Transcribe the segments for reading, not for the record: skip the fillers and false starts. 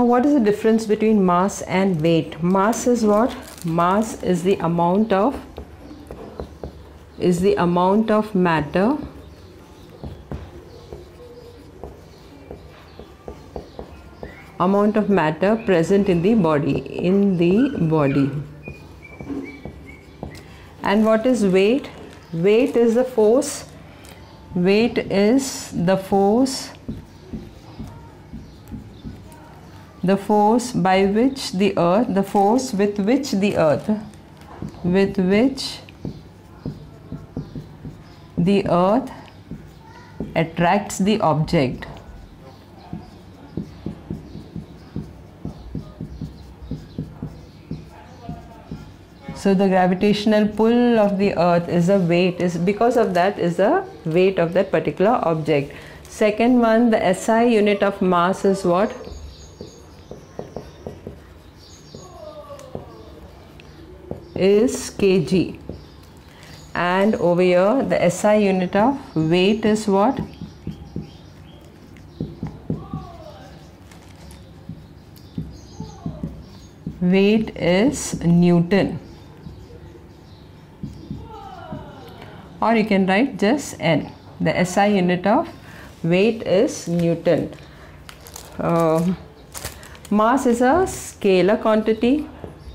Now what is the difference between mass and weight? Mass is what? Mass is the amount of matter present in the body. And what is weight? Weight is the force. Weight is the force by which the earth, the force with which the earth attracts the object. So the gravitational pull of the earth is the weight, is because of that is the weight of that particular object. Second one, the SI unit of mass is what? Is kg. And over here the SI unit of weight is what? Weight is Newton. Or you can write just N. The SI unit of weight is Newton. Mass is a scalar quantity.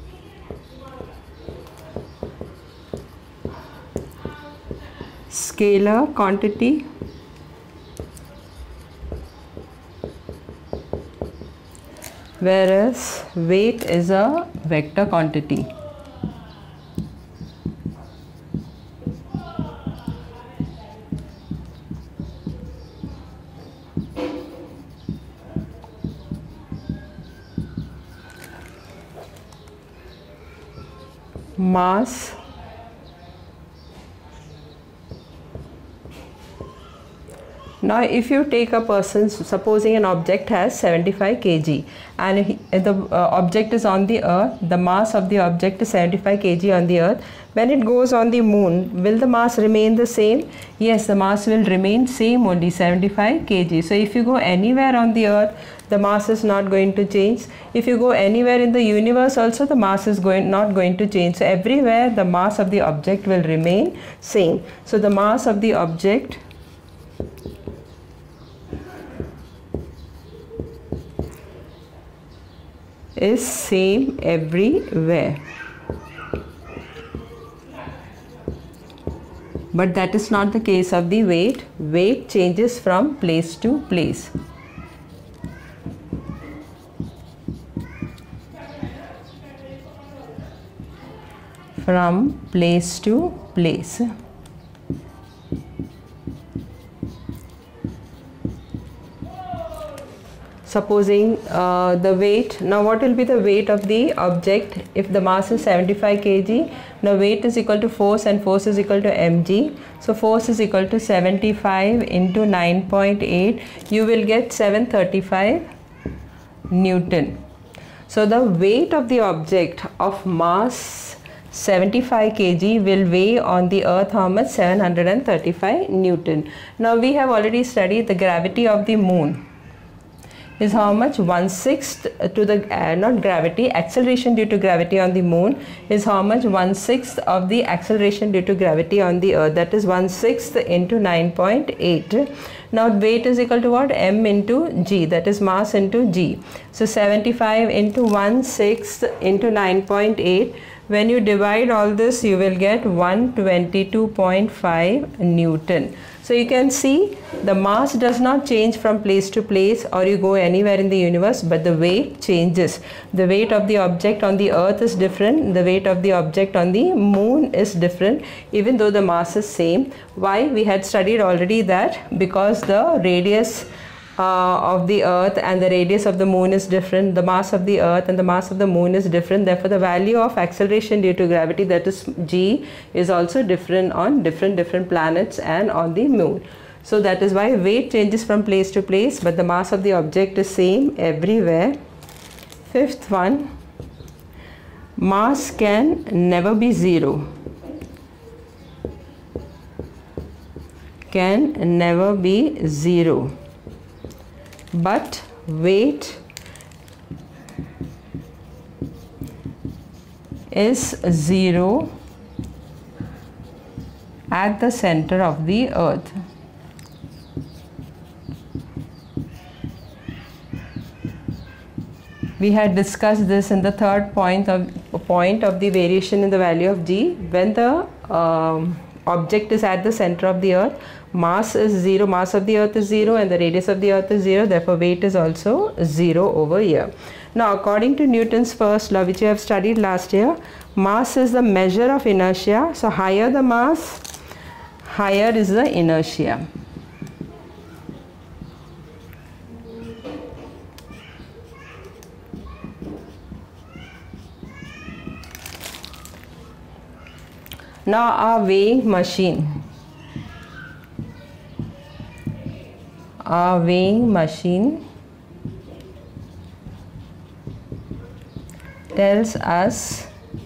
Whereas weight is a vector quantity. Mass Now if you take a person, supposing an object has 75 kg and the object is on the earth, the mass of the object is 75 kg on the earth. When it goes on the moon, will the mass remain the same? Yes, the mass will remain same only, 75 kg. So if you go anywhere on the earth, the mass is not going to change. If you go anywhere in the universe also, the mass is not going to change. So everywhere the mass of the object will remain same. So the mass of the object is same everywhere. But that is not the case of the weight. Weight changes from place to place. From place to place. Supposing the weight, now what will be the weight of the object if the mass is 75 kg? Now weight is equal to force and force is equal to mg. So force is equal to 75 into 9.8. You will get 735 Newton. So the weight of the object of mass 75 kg will weigh on the earth how much? 735 Newton. Now we have already studied the gravity of the moon is how much? 1/6 to the not gravity, acceleration due to gravity on the moon is how much? 1/6 of the acceleration due to gravity on the earth, that is 1/6 into 9.8. Now weight is equal to what? M into G, that is mass into G. So 75 into 1/6 into 9.8. When you divide all this, you will get 122.5 Newton. So you can see the mass does not change from place to place or you go anywhere in the universe, but the weight changes. The weight of the object on the earth is different. The weight of the object on the moon is different, even though the mass is same. Why? We had studied already that because the radius of the earth and the radius of the moon is different, the mass of the earth and the mass of the moon is different, therefore the value of acceleration due to gravity, that is G, is also different on different planets and on the moon. So that is why weight changes from place to place, but the mass of the object is same everywhere. Fifth one, mass can never be zero. Can never be zero. But weight is 0 at the center of the earth. We had discussed this in the third point of the variation in the value of g. When the object is at the center of the earth, mass is 0, mass of the earth is 0 and the radius of the earth is 0, therefore weight is also 0 over here. Now according to Newton's first law, which you have studied last year, mass is the measure of inertia. So higher the mass, higher is the inertia. Now our weighing machine. Our weighing machine tells us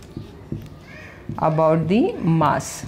about the mass.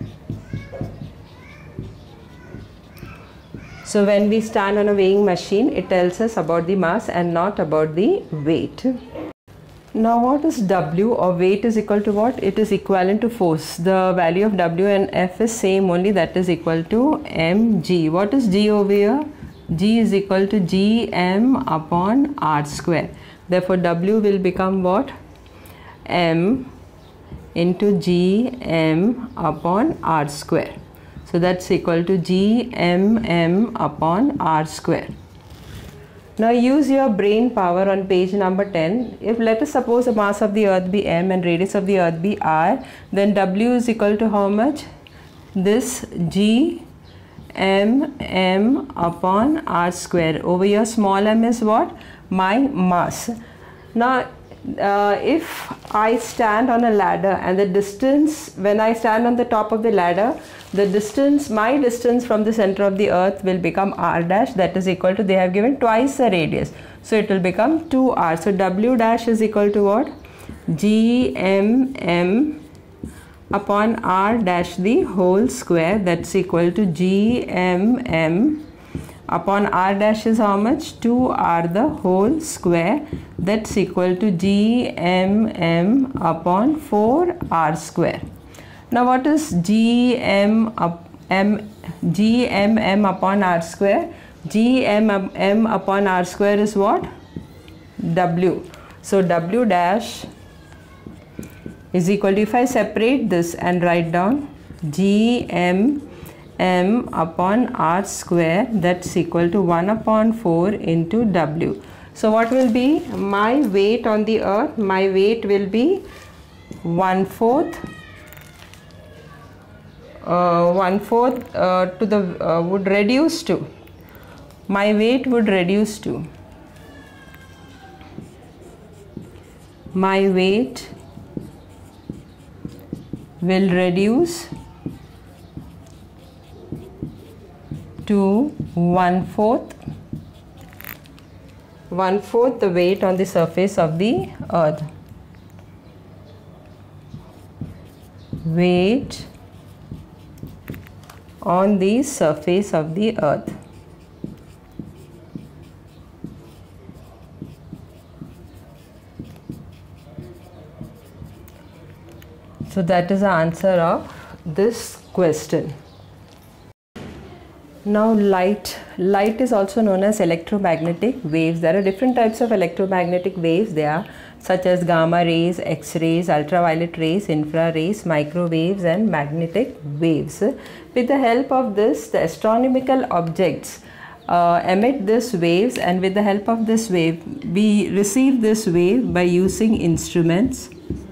So when we stand on a weighing machine, it tells us about the mass and not about the weight. Now what is W, or weight is equal to what? It is equivalent to force. The value of W and F is same only, that is equal to mg. What is G over here? G is equal to Gm upon R square. Therefore W will become what? M into Gm upon R square. So that's equal to Gmm upon R square. Now use your brain power on page number 10. If let us suppose the mass of the earth be m and radius of the earth be r, then W is equal to how much? This G m upon r square. Over here small m is what? My mass. Now if I stand on a ladder and the distance, when I stand on the top of the ladder, the distance, my distance from the center of the earth will become r dash, that is equal to, they have given twice the radius, so it will become 2r. So W dash is equal to what? Gmm upon r dash the whole square, that's equal to Gmm upon r dash is how much? 2r the whole square, that's equal to Gmm upon 4r square. Now what is Gmm upon r square? Gmm upon r square is what? W. So W dash is equal to, if I separate this and write down Gmm upon r square, that's equal to 1 upon 4 into W. So what will be my weight on the earth? My weight will be 1/4 to the would reduce to, my weight would reduce to, my weight will reduce to 1/4 the weight on the surface of the earth. Weight on the surface of the earth. So that is the answer of this question. Now light is also known as electromagnetic waves. There are different types of electromagnetic waves. They are such as gamma rays, X-rays, ultraviolet rays, infrarays, microwaves and magnetic waves. With the help of this, the astronomical objects emit these waves, and with the help of this wave, we receive this wave by using instruments,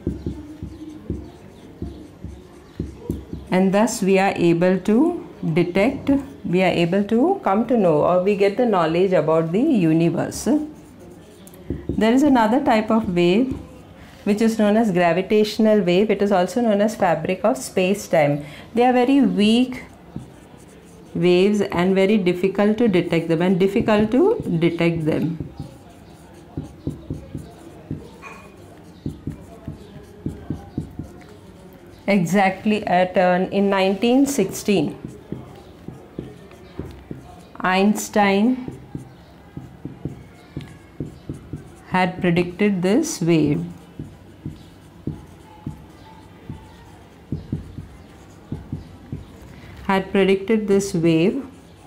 and thus we are able to detect, we are able to come to know, or we get the knowledge about the universe. There is another type of wave which is known as gravitational wave. It is also known as fabric of space-time. They are very weak waves and very difficult to detect them, Exactly in 1916, Einstein had predicted this wave. had predicted this wave.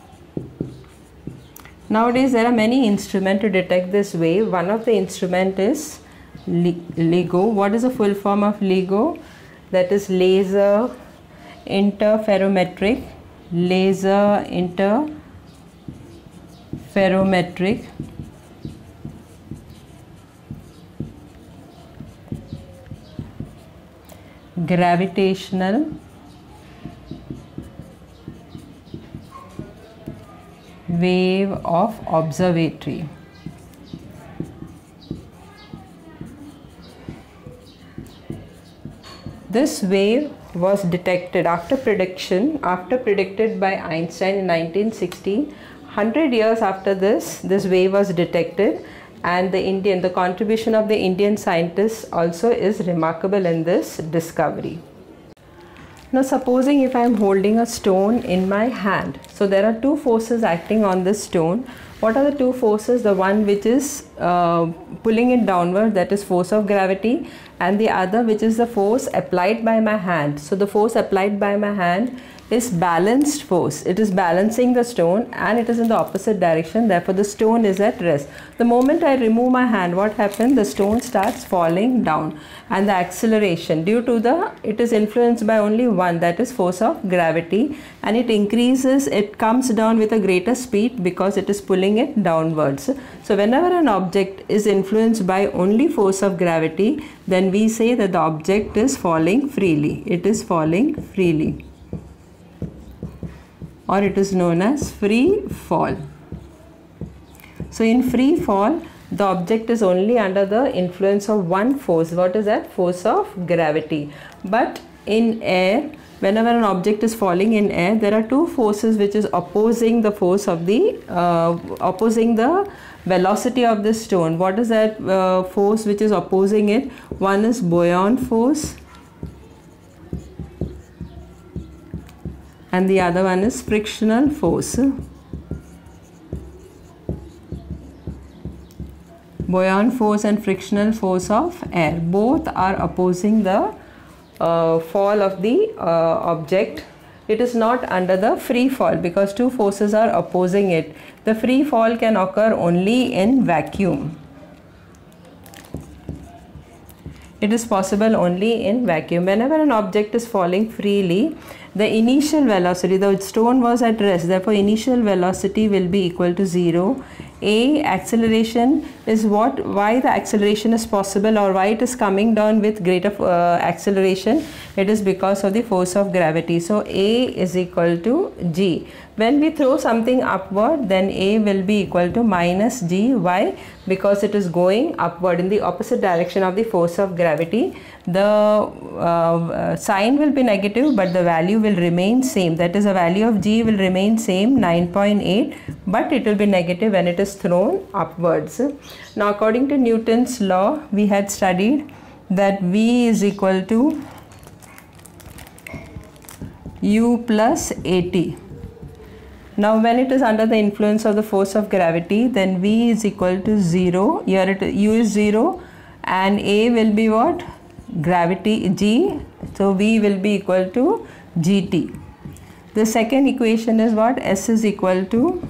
Nowadays there are many instruments to detect this wave. One of the instrument is LIGO. What is the full form of LIGO? That is laser interferometric gravitational wave of observatory. This wave was detected after predicted by Einstein in 1916. 100 years after this wave was detected, and the contribution of the Indian scientists also is remarkable in this discovery. Now supposing if I am holding a stone in my hand, so there are two forces acting on this stone. What are the two forces? The one which is pulling it downward, that is force of gravity, and the other which is the force applied by my hand. So the force applied by my hand is balanced force. It is balancing the stone and it is in the opposite direction, therefore the stone is at rest. The moment I remove my hand, what happens? The stone starts falling down, and the acceleration due to it is influenced by only one, that is force of gravity, and it increases, it comes down with a greater speed because it is pulling it downwards. So whenever an object is influenced by only force of gravity, then we say that the object is falling freely. It is falling freely, or it is known as free fall. So in free fall, the object is only under the influence of one force. What is that? Force of gravity. But in air, whenever an object is falling in air, there are two forces which is opposing the force of the opposing the velocity of the stone. What is that force which is opposing it? One is buoyant force and the other one is frictional force. Buoyant force and frictional force of air, both are opposing the fall of the object. It is not under the free fall because two forces are opposing it. The free fall can occur only in vacuum. It is possible only in vacuum. Whenever an object is falling freely, the initial velocity, the stone was at rest, therefore initial velocity will be equal to 0. Acceleration is what? Why the acceleration is possible, or why it is coming down with greater acceleration? It is because of the force of gravity. So A is equal to G. When we throw something upward, then A will be equal to minus G. Why? Because it is going upward in the opposite direction of the force of gravity. The sign will be negative, but the value will remain same. That is, the value of G will remain same, 9.8, but it will be negative when it is thrown upwards. Now according to Newton's law, we had studied that V is equal to U plus AT. Now when it is under the influence of the force of gravity, then V is equal to 0. Here U is 0 and A will be what? Gravity G. So V will be equal to GT. The second equation is what? S is equal to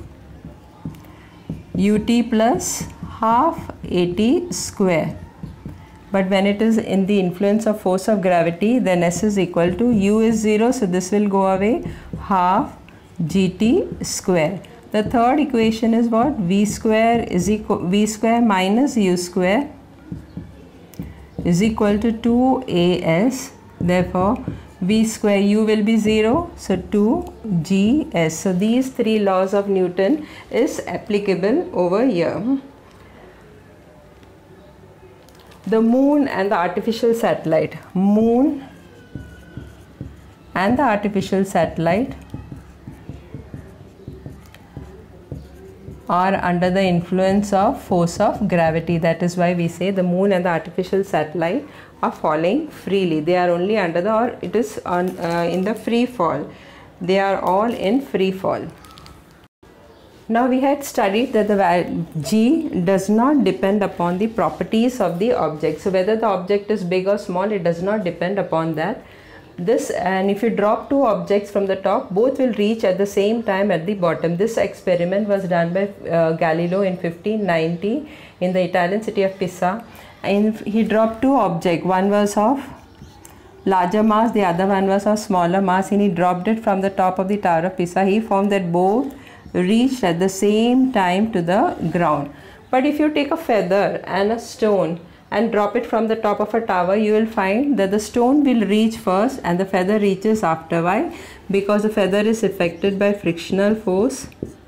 UT plus half AT square. But when it is in the influence of force of gravity, then S is equal to U is 0, so this will go away, half GT square. The third equation is what? V square minus U square is equal to 2AS. Therefore V square, U will be 0, so 2GS. So these three laws of Newton is applicable over here. The moon and the artificial satellite. Moon and the artificial satellite are under the influence of force of gravity. That is why we say the moon and the artificial satellite are falling freely. They are only under the, or it is on in the free fall. They are all in free fall. Now we had studied that the G does not depend upon the properties of the object. So whether the object is big or small, it does not depend upon that. this, and if you drop two objects from the top, both will reach at the same time at the bottom. This experiment was done by Galileo in 1590 in the Italian city of Pisa, and he dropped two objects. One was of larger mass, the other one was of smaller mass, and he dropped it from the top of the Tower of Pisa. He found that both reached at the same time to the ground. But if you take a feather and a stone and drop it from the top of a tower, you will find that the stone will reach first and the feather reaches after. Why? Because the feather is affected by frictional force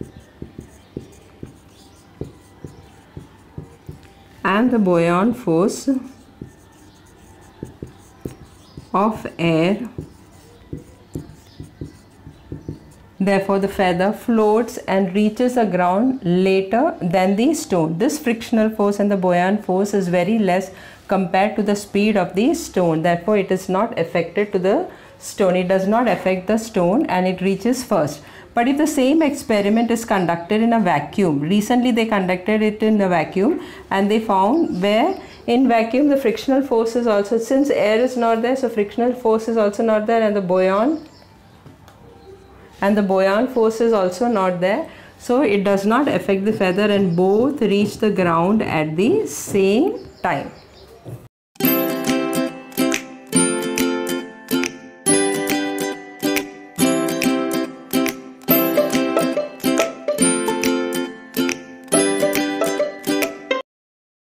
and the buoyant force of air. Therefore, the feather floats and reaches the ground later than the stone. This frictional force and the buoyant force is very less compared to the speed of the stone. Therefore, it is not affected to the stone. It does not affect the stone and it reaches first. But if the same experiment is conducted in a vacuum, recently they conducted it in a vacuum, and they found where in vacuum the frictional force is also, since air is not there, so frictional force is also not there, and the buoyant force is also not there, so it does not affect the feather, and both reach the ground at the same time.